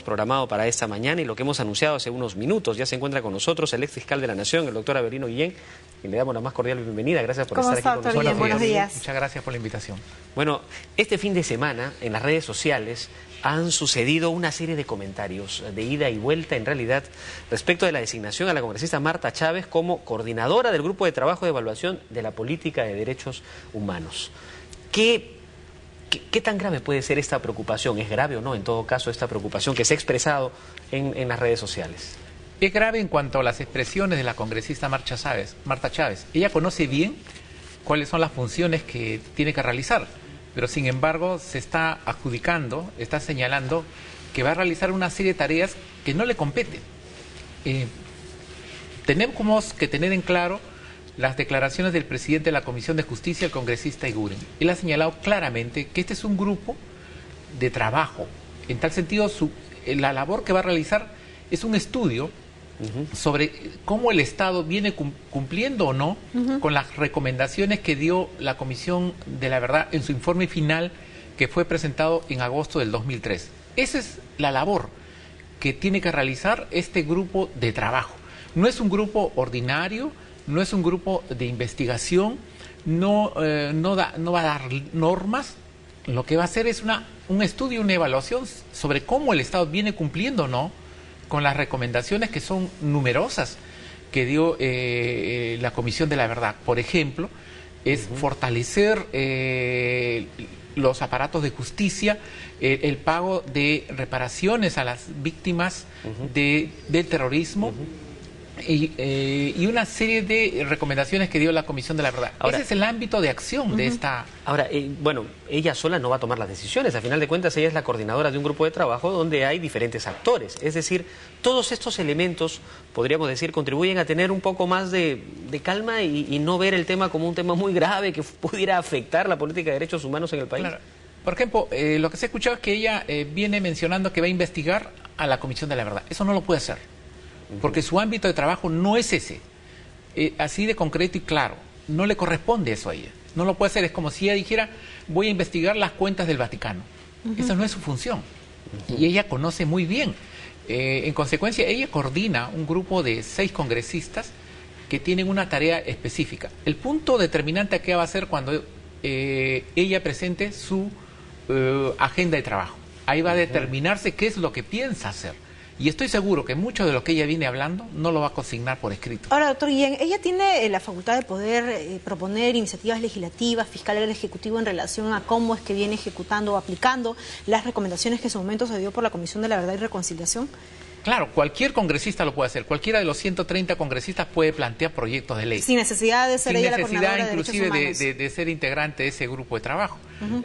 teníamos programado para esta mañana y lo que hemos anunciado hace unos minutos. Ya se encuentra con nosotros el ex fiscal de la Nación, el doctor Avelino Guillén, y le damos la más cordial bienvenida. Gracias por estar aquí con nosotros. Buenos días. Muchas gracias por la invitación. Bueno, este fin de semana en las redes sociales han sucedido una serie de comentarios de ida y vuelta, en realidad, respecto de la designación a la congresista Marta Chávez como coordinadora del Grupo de Trabajo de Evaluación de la Política de Derechos Humanos. ¿Qué tan grave puede ser esta preocupación? ¿Es grave o no, en todo caso, esta preocupación que se ha expresado en las redes sociales? Es grave en cuanto a las expresiones de la congresista Marta Chávez. Ella conoce bien cuáles son las funciones que tiene que realizar, pero sin embargo se está adjudicando, está señalando que va a realizar una serie de tareas que no le competen. Tenemos que tener en claro las declaraciones del presidente de la Comisión de Justicia, el congresista Eguren. Él ha señalado claramente que este es un grupo de trabajo. En tal sentido, la labor que va a realizar es un estudio sobre cómo el Estado viene cumpliendo o no con las recomendaciones que dio la Comisión de la Verdad en su informe final que fue presentado en agosto del 2003. Esa es la labor que tiene que realizar este grupo de trabajo. No es un grupo ordinario, no es un grupo de investigación, no va a dar normas. Lo que va a hacer es un estudio, una evaluación sobre cómo el Estado viene cumpliendo o no con las recomendaciones que son numerosas que dio la Comisión de la Verdad. Por ejemplo, es fortalecer los aparatos de justicia, el pago de reparaciones a las víctimas del terrorismo, y una serie de recomendaciones que dio la Comisión de la Verdad. Ahora, ese es el ámbito de acción de esta... Ahora, bueno, ella sola no va a tomar las decisiones. A final de cuentas, ella es la coordinadora de un grupo de trabajo donde hay diferentes actores. Es decir, todos estos elementos, podríamos decir, contribuyen a tener un poco más de calma y no ver el tema como un tema muy grave que pudiera afectar la política de derechos humanos en el país. Claro. Por ejemplo, lo que se ha escuchado es que ella viene mencionando que va a investigar a la Comisión de la Verdad. Eso no lo puede hacer, porque su ámbito de trabajo no es ese, así de concreto y claro. No le corresponde eso a ella, no lo puede hacer. Es como si ella dijera, voy a investigar las cuentas del Vaticano. Esa no es su función, y ella conoce muy bien. En consecuencia, ella coordina un grupo de 6 congresistas que tienen una tarea específica. El punto determinante aquí va a ser cuando ella presente su agenda de trabajo. Ahí va a determinarse qué es lo que piensa hacer. Y estoy seguro que mucho de lo que ella viene hablando no lo va a consignar por escrito. Ahora, doctor Guillén, ella tiene la facultad de poder proponer iniciativas legislativas, fiscal al Ejecutivo en relación a cómo es que viene ejecutando o aplicando las recomendaciones que en su momento se dio por la Comisión de la Verdad y Reconciliación. Claro, cualquier congresista lo puede hacer. Cualquiera de los 130 congresistas puede plantear proyectos de ley. Sin necesidad de ser ella la coordinadora de derechos humanos. Sin necesidad inclusive de ser integrante de ese grupo de trabajo.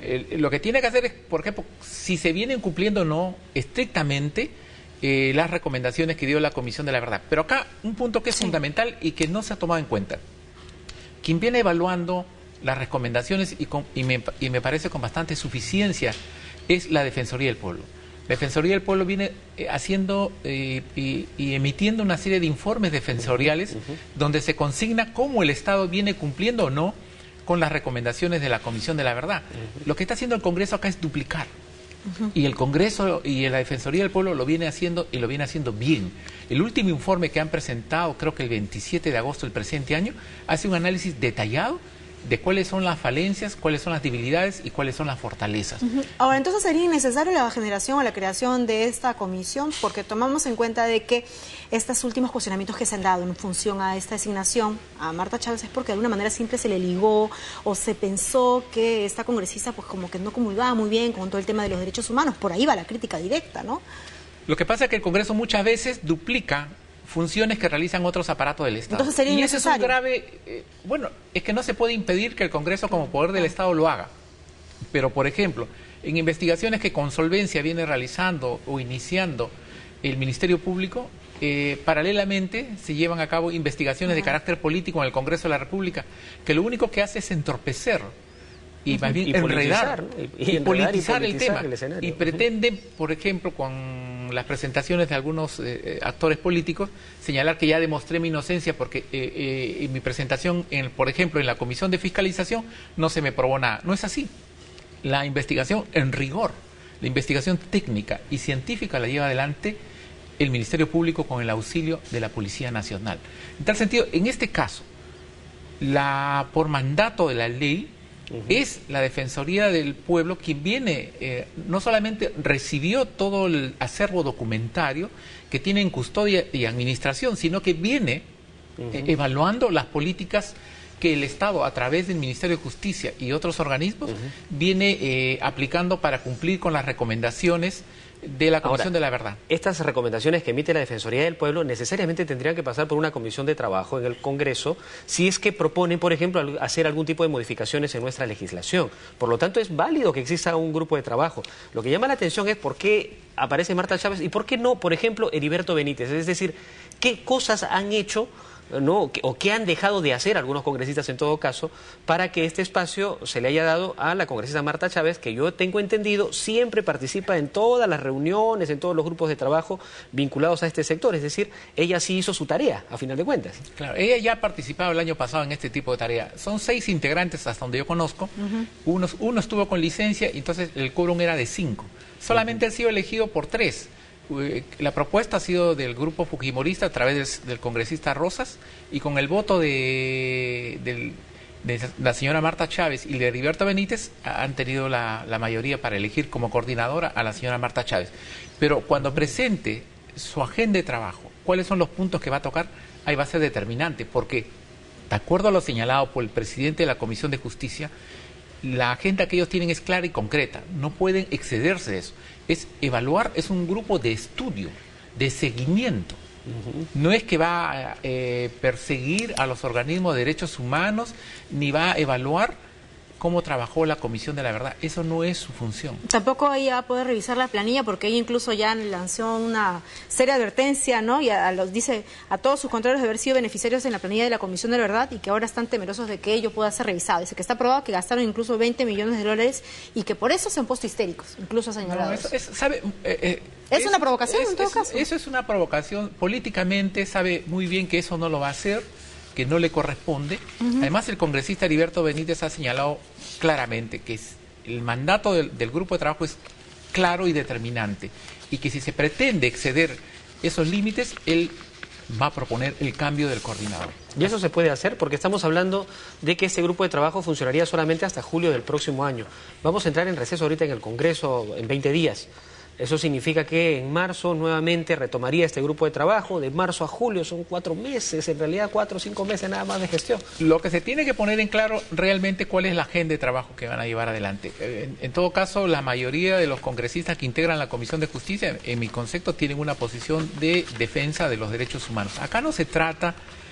Lo que tiene que hacer es, por ejemplo, si se vienen cumpliendo o no estrictamente las recomendaciones que dio la Comisión de la Verdad. Pero acá un punto que es fundamental y que no se ha tomado en cuenta. Quien viene evaluando las recomendaciones y me parece con bastante suficiencia es la Defensoría del Pueblo. La Defensoría del Pueblo viene haciendo y emitiendo una serie de informes defensoriales donde se consigna cómo el Estado viene cumpliendo o no con las recomendaciones de la Comisión de la Verdad. Lo que está haciendo el Congreso acá es duplicar. Y el Congreso y la Defensoría del Pueblo lo viene haciendo y lo viene haciendo bien. El último informe que han presentado, creo que el 27 de agosto del presente año, hace un análisis detallado de cuáles son las falencias, cuáles son las debilidades y cuáles son las fortalezas. Ahora, entonces sería innecesario la generación o la creación de esta comisión, porque tomamos en cuenta de que estos últimos cuestionamientos que se han dado en función a esta designación a Marta Chávez es porque de alguna manera siempre se le ligó o se pensó que esta congresista pues como que no comulgaba muy bien con todo el tema de los derechos humanos. Por ahí va la crítica directa, ¿no? Lo que pasa es que el Congreso muchas veces duplica funciones que realizan otros aparatos del Estado. Entonces sería innecesario. Y eso es un grave... bueno, es que no se puede impedir que el Congreso como poder del Estado lo haga. Pero, por ejemplo, en investigaciones que con solvencia viene realizando o iniciando el Ministerio Público, paralelamente se llevan a cabo investigaciones de carácter político en el Congreso de la República, que lo único que hace es entorpecer y más bien enredar y politizar el tema. Y pretenden, por ejemplo, con las presentaciones de algunos actores políticos, señalar que ya demostré mi inocencia porque en mi presentación, por ejemplo, en la Comisión de Fiscalización, no se me probó nada. No es así. La investigación, en rigor, La investigación técnica y científica la lleva adelante el Ministerio Público con el auxilio de la Policía Nacional. En tal sentido, en este caso, por mandato de la ley, es la Defensoría del Pueblo quien viene, no solamente recibió todo el acervo documentario que tiene en custodia y administración, sino que viene evaluando las políticas que el Estado, a través del Ministerio de Justicia y otros organismos, viene aplicando para cumplir con las recomendaciones de la Comisión de la Verdad. Estas recomendaciones que emite la Defensoría del Pueblo necesariamente tendrían que pasar por una comisión de trabajo en el Congreso si es que propone, por ejemplo, hacer algún tipo de modificaciones en nuestra legislación. Por lo tanto, es válido que exista un grupo de trabajo. Lo que llama la atención es por qué aparece Marta Chávez y por qué no, por ejemplo, Heriberto Benítez. Es decir, qué cosas han hecho, ¿no?, o qué han dejado de hacer algunos congresistas en todo caso para que este espacio se le haya dado a la congresista Marta Chávez, que yo tengo entendido siempre participa en todas las reuniones, en todos los grupos de trabajo vinculados a este sector. Es decir, ella sí hizo su tarea, a final de cuentas. Claro, ella ya ha participado el año pasado en este tipo de tarea. Son 6 integrantes hasta donde yo conozco. Uno estuvo con licencia y entonces el quórum era de 5. Solamente ha sido elegido por 3. La propuesta ha sido del grupo fujimorista a través del congresista Rosas, y con el voto de la señora Marta Chávez y de Heriberto Benítez han tenido la mayoría para elegir como coordinadora a la señora Marta Chávez. Pero cuando presente su agenda de trabajo, cuáles son los puntos que va a tocar, ahí va a ser determinante, porque de acuerdo a lo señalado por el presidente de la Comisión de Justicia, la agenda que ellos tienen es clara y concreta, no pueden excederse de eso. Es evaluar, es un grupo de estudio, de seguimiento. No es que va a perseguir a los organismos de derechos humanos, ni va a evaluar cómo trabajó la Comisión de la Verdad. Eso no es su función. Tampoco ella va a poder revisar la planilla, porque ella incluso ya lanzó una seria advertencia, ¿no? Y dice a todos sus contrarios de haber sido beneficiarios en la planilla de la Comisión de la Verdad y que ahora están temerosos de que ello pueda ser revisado. Dice que está probado que gastaron incluso 20 millones de dólares y que por eso se han puesto histéricos, incluso ha señalado. No, es una provocación en todo caso. Eso es una provocación. Políticamente sabe muy bien que eso no lo va a hacer, que no le corresponde. Además, el congresista Heriberto Benítez ha señalado claramente que el mandato del grupo de trabajo es claro y determinante, y que si se pretende exceder esos límites, él va a proponer el cambio del coordinador. Y eso se puede hacer porque estamos hablando de que este grupo de trabajo funcionaría solamente hasta julio del próximo año. Vamos a entrar en receso ahorita en el Congreso en 20 días. Eso significa que en marzo nuevamente retomaría este grupo de trabajo. De marzo a julio son 4 meses, en realidad 4 o 5 meses nada más de gestión. Lo que se tiene que poner en claro realmente cuál es la agenda de trabajo que van a llevar adelante. En todo caso, la mayoría de los congresistas que integran la Comisión de Justicia, en mi concepto, tienen una posición de defensa de los derechos humanos. Acá no se trata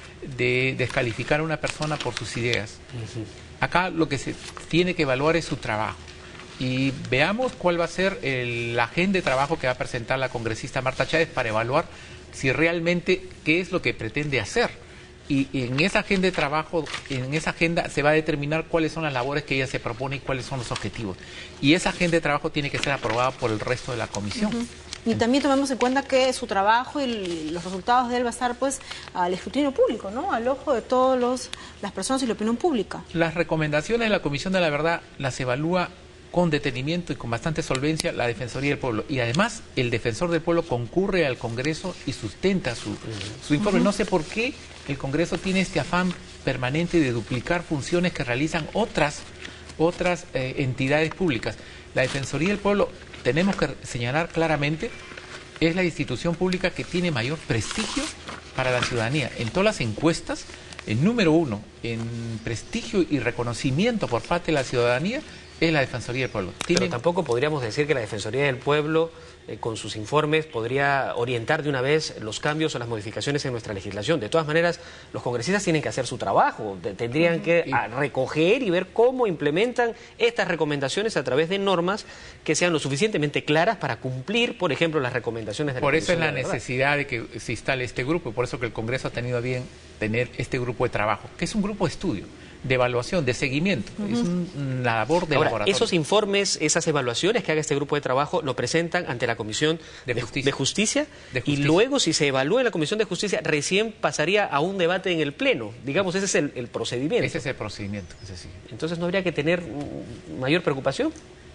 de descalificar a una persona por sus ideas. Acá lo que se tiene que evaluar es su trabajo. Y veamos cuál va a ser la agenda de trabajo que va a presentar la congresista Marta Chávez para evaluar si realmente qué es lo que pretende hacer. Y en esa agenda de trabajo, en esa agenda se va a determinar cuáles son las labores que ella se propone y cuáles son los objetivos. Y esa agenda de trabajo tiene que ser aprobada por el resto de la comisión. Y también tomemos en cuenta que su trabajo y los resultados de él va a estar pues al escrutinio público, ¿no? Al ojo de todas las personas y la opinión pública. Las recomendaciones de la Comisión de la Verdad las evalúa con detenimiento y con bastante solvencia la Defensoría del Pueblo. Y además el Defensor del Pueblo concurre al Congreso y sustenta su informe. No sé por qué el Congreso tiene este afán permanente de duplicar funciones que realizan otras entidades públicas. La Defensoría del Pueblo, tenemos que señalar claramente, es la institución pública que tiene mayor prestigio para la ciudadanía. En todas las encuestas, el número 1 en prestigio y reconocimiento por parte de la ciudadanía es la Defensoría del Pueblo. Pero tampoco podríamos decir que la Defensoría del Pueblo, con sus informes, podría orientar de una vez los cambios o las modificaciones en nuestra legislación. De todas maneras, los congresistas tienen que hacer su trabajo, tendrían que recoger y ver cómo implementan estas recomendaciones a través de normas que sean lo suficientemente claras para cumplir, por ejemplo, las recomendaciones de la Por eso es la Comisión de necesidad de que se instale este grupo, y por eso que el Congreso ha tenido a bien tener este grupo de trabajo, que es un grupo de estudio, de evaluación, de seguimiento. Es una labor de laboratorio. Esos informes, esas evaluaciones que haga este grupo de trabajo, lo presentan ante la Comisión de Justicia, y luego, si se evalúa en la Comisión de Justicia, recién pasaría a un debate en el Pleno. Digamos, ese es el procedimiento. Ese es el procedimiento que se sigue. Entonces, ¿no habría que tener mayor preocupación?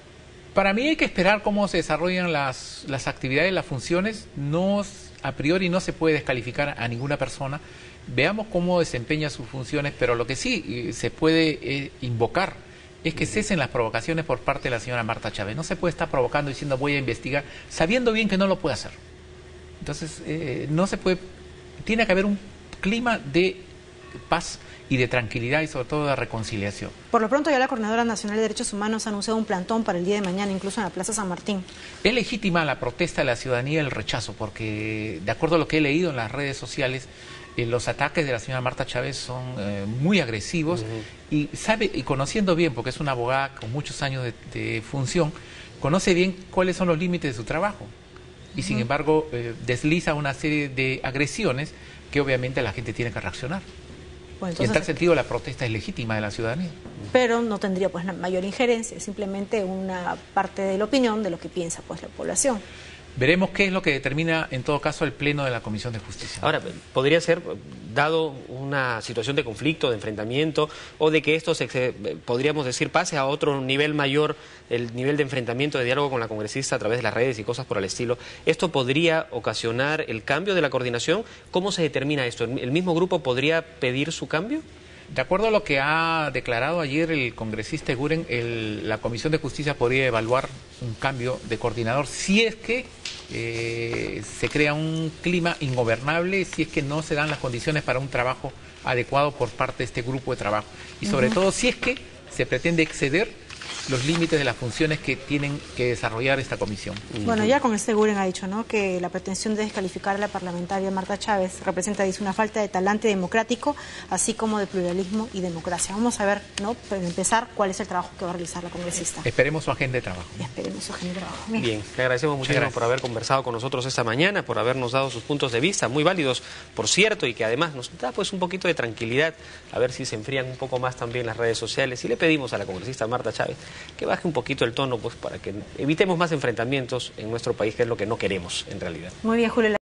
Para mí hay que esperar cómo se desarrollan las actividades, las funciones. No, a priori no se puede descalificar a ninguna persona. Veamos cómo desempeña sus funciones, pero lo que sí se puede invocar es que cesen las provocaciones por parte de la señora Marta Chávez. No se puede estar provocando diciendo voy a investigar, sabiendo bien que no lo puede hacer. Entonces, no se puede, tiene que haber un clima de paz y de tranquilidad y sobre todo de reconciliación. Por lo pronto ya la Coordinadora Nacional de Derechos Humanos ha anunciado un plantón para el día de mañana, incluso en la Plaza San Martín. Es legítima la protesta de la ciudadanía y el rechazo, porque de acuerdo a lo que he leído en las redes sociales, los ataques de la señora Marta Chávez son muy agresivos y conociendo bien, porque es una abogada con muchos años de función, conoce bien cuáles son los límites de su trabajo y sin embargo desliza una serie de agresiones que obviamente la gente tiene que reaccionar. Bueno, entonces, y en tal sentido la protesta es legítima de la ciudadanía. Pero no tendría pues mayor injerencia, es simplemente una parte de la opinión de lo que piensa pues la población. Veremos qué es lo que determina en todo caso el Pleno de la Comisión de Justicia. Ahora, podría ser, dado una situación de conflicto, de enfrentamiento, o de que esto podríamos decir, pase a otro nivel mayor, el nivel de enfrentamiento, de diálogo con la congresista a través de las redes y cosas por el estilo. ¿Esto podría ocasionar el cambio de la coordinación? ¿Cómo se determina esto? ¿El mismo grupo podría pedir su cambio? De acuerdo a lo que ha declarado ayer el congresista Eguren, la Comisión de Justicia podría evaluar un cambio de coordinador si es que se crea un clima ingobernable, si es que no se dan las condiciones para un trabajo adecuado por parte de este grupo de trabajo. Y sobre todo si es que se pretende exceder los límites de las funciones que tienen que desarrollar esta comisión. Bueno, ya con este Eguren ha dicho, ¿no?, que la pretensión de descalificar a la parlamentaria Marta Chávez representa, dice, una falta de talante democrático, así como de pluralismo y democracia. Vamos a ver, ¿no?, para empezar, cuál es el trabajo que va a realizar la congresista. Esperemos su agenda de trabajo. Esperemos su agenda de trabajo. Bien, le agradecemos muchísimo por haber conversado con nosotros esta mañana, por habernos dado sus puntos de vista, muy válidos, por cierto, y que además nos da pues un poquito de tranquilidad, a ver si se enfrían un poco más también las redes sociales. Y le pedimos a la congresista Marta Chávez que baje un poquito el tono, pues para que evitemos más enfrentamientos en nuestro país, que es lo que no queremos en realidad. Muy bien, Julio.